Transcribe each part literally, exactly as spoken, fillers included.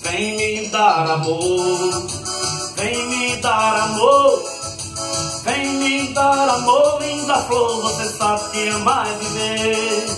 Vem me dar amor, vem me dar amor, vem me dar amor, linda flor, você sabe que amar é viver.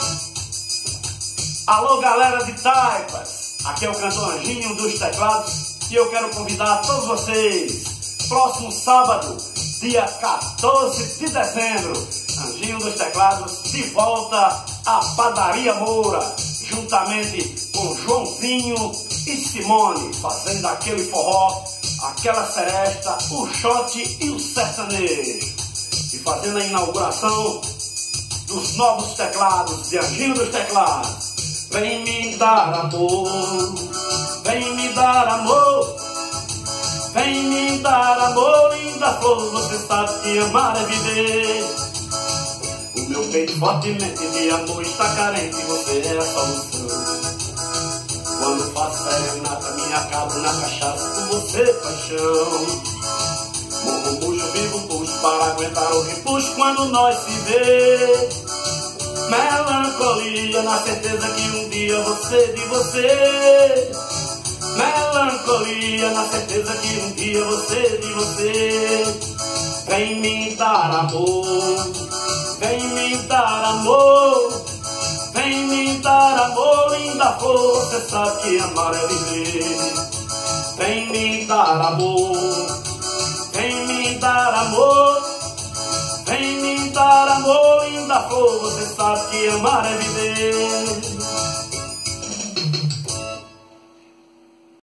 Alô galera de Taipas, aqui é o cantor Anjinho dos Teclados e eu quero convidar todos vocês, próximo sábado, dia quatorze de dezembro, Anjinho dos Teclados de volta à Padaria Moura, juntamente com Joãozinho e Simone, fazendo aquele forró, aquela seresta, o shot e o sertanejo, e fazendo a inauguração dos novos teclados de Anjinho dos Teclados. Vem me dar amor, vem me dar amor, vem me dar amor, linda flor, você sabe que amar é viver. O meu peito fortemente de amor está carente, você é a solução. Quando faço serenata, me acabo na cachaça, com você paixão. Morro, puxo, vivo, puxo, para aguentar o repuxo quando nós se vê. Melancolia, na certeza que um dia você de você. Melancolia, na certeza que um dia você de você. Vem me dar amor, vem me dar amor, vem me dar amor, linda flor, você sabe que amar é viver. Vem me dar amor, vem me dar amor, vem me dar amor, linda flor, você sabe que amar é viver.